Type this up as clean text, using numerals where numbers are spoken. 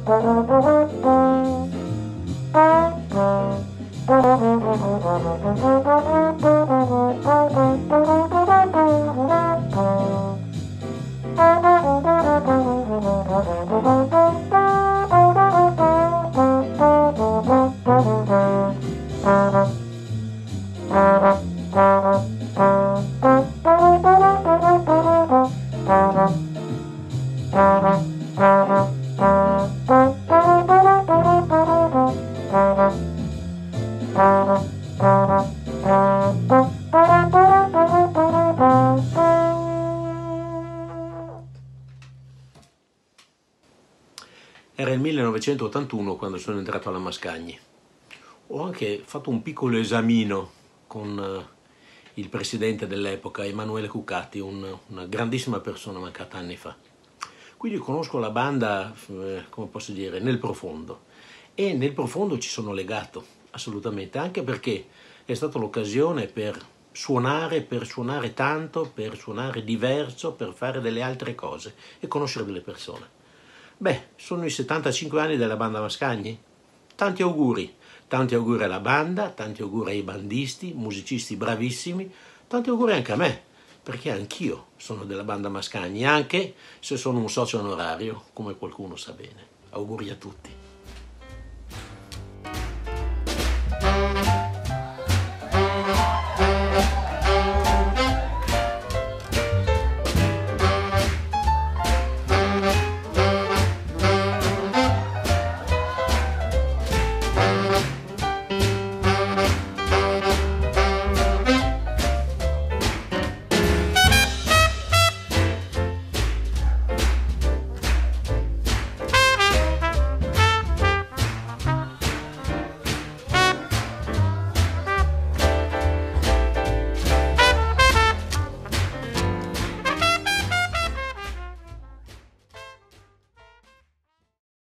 Era il 1981 quando sono entrato alla Mascagni. Ho anche fatto un piccolo esamino con il presidente dell'epoca, Emanuele Cuccati, una grandissima persona mancata anni fa. Quindi conosco la banda, come posso dire, nel profondo. E nel profondo ci sono legato, assolutamente, anche perché è stata l'occasione per suonare tanto, per suonare diverso, per fare delle altre cose e conoscere delle persone. Beh, sono i 75 anni della banda Mascagni. Tanti auguri alla banda, tanti auguri ai bandisti, musicisti bravissimi, tanti auguri anche a me, perché anch'io sono della banda Mascagni, anche se sono un socio onorario, come qualcuno sa bene. Auguri a tutti.